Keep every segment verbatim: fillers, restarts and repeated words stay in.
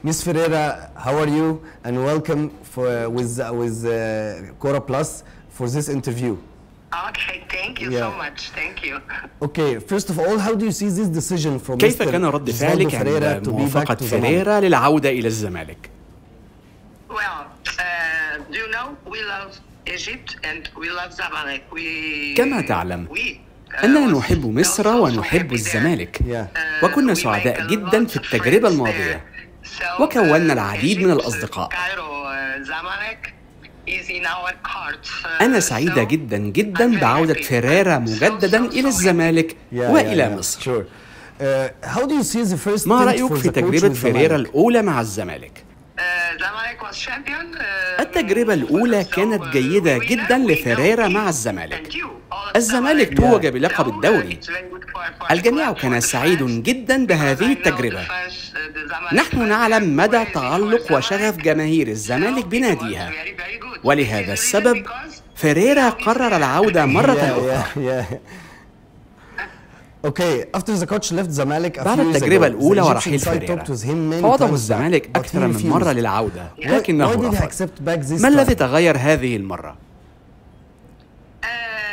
Miss Ferreira, how are you? And welcome for with with uh, Quora Plus for this interview. Okay, thank you Yeah. so much. Thank you. Okay, first of all, how do you see this decision from كيف Mister كان رد Osvaldo فعلك Ferreira عند to be back موافقة to Zamalek? فيريرا للعودة إلى الزمالك؟ Well, uh, do you know we love Egypt and we love Zamalek. We كما تعلم we, uh, أننا was نحب مصر so, so ونحب happy there. الزمالك، Yeah. Uh, وكنا we سعداء make a جدا lot في of التجربة friends الماضية، there. So, وكونا uh, العديد من Egypt, الأصدقاء. Cairo, uh, Zamalek is in our hearts. Uh, أنا سعيدة so جدا I'm جدا very بعودة happy. فيريرا So, مجددا so, so إلى الزمالك Yeah, وإلى yeah, yeah. مصر. Sure. Uh, how do you see the first ما stint رأيك for في the coach تجربة with فيريرا Zamalek? الأولى مع الزمالك؟ Uh, Zamalek was champion. Uh, التجربة الأولى so, كانت uh, جيدة we جدا know- we لفيريرا know مع he الزمالك. and you, all of الزمالك Zamalek. توج بلقب So, uh, الدوري. it's very good for- for الجميع the club, كان for the سعيد fans, جدا because بهذه I know the التجربة. fans, uh, the Zamalek نحن fans نعلم are مدى crazy for تعلق وشغف Zamalek. جماهير So الزمالك it was بناديها، very, very good. ولهذا This is the reason السبب because فيريرا now he's قرر there. العودة مرة أخرى. Yeah, yeah, yeah. Okay, after the coach left Zamalek a بعد few years التجربة ago, الأولى the ورحيل Egyptian side فيريرا talked with him many فوضه times back, الزمالك but he أكثر من refused. مرة للعودة، Why, لكنه why did he رفض. accept back this ما الذي time? تغير هذه المرة؟ Uh,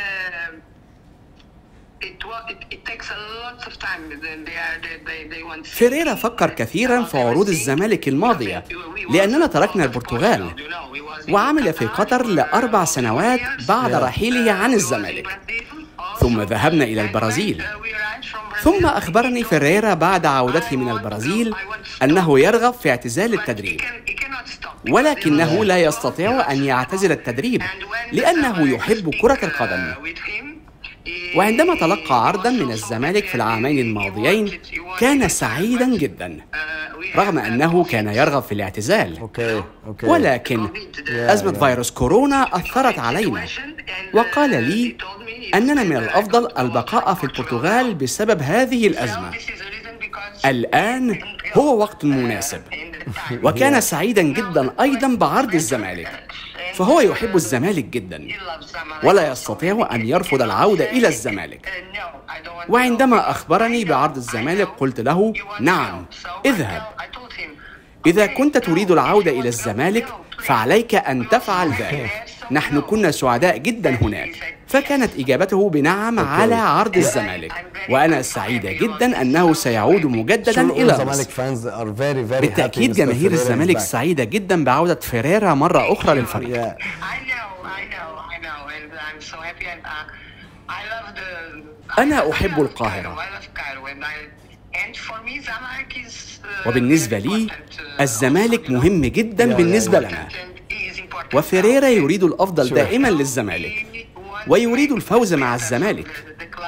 it wa- it- it takes a lot of time. They- they are- they- they- they want- فيريرا فكر كثيرا في عروض الزمالك الماضية، لأننا تركنا البرتغال، وعمل في قطر لأربع سنوات بعد رحيله عن الزمالك، ثم ذهبنا إلى البرازيل. ثم أخبرني فيريرا بعد عودته من البرازيل أنه يرغب في اعتزال التدريب، ولكنه لا يستطيع أن يعتزل التدريب لأنه يحب كرة القدم. وعندما تلقى عرضا من الزمالك في العامين الماضيين كان سعيدا جدا، رغم أنه كان يرغب في الاعتزال. Okay, okay. ولكن أزمة فيروس كورونا أثرت علينا، وقال لي أننا من الأفضل البقاء في البرتغال بسبب هذه الأزمة. الآن هو وقت مناسب، وكان سعيدا جدا أيضا بعرض الزمالك، فهو يحب الزمالك جدا ولا يستطيع أن يرفض العودة إلى الزمالك. وعندما أخبرني بعرض الزمالك قلت له نعم، اذهب. إذا كنت تريد العودة إلى الزمالك فعليك أن تفعل ذلك. نحن كنا سعداء جدا هناك. فكانت إجابته بنعم على عرض الزمالك، وأنا سعيدة جدا أنه سيعود مجددا إلى مصر. بالتأكيد جماهير الزمالك سعيدة جدا بعودة فيريرا مرة أخرى للفريق. أنا أحب القاهرة، وبالنسبة لي الزمالك مهم جدا بالنسبة لنا، وفيريرا يريد الأفضل دائما للزمالك ويريد الفوز مع الزمالك.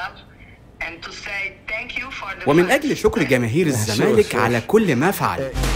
ومن أجل شكر جماهير الزمالك على كل ما فعل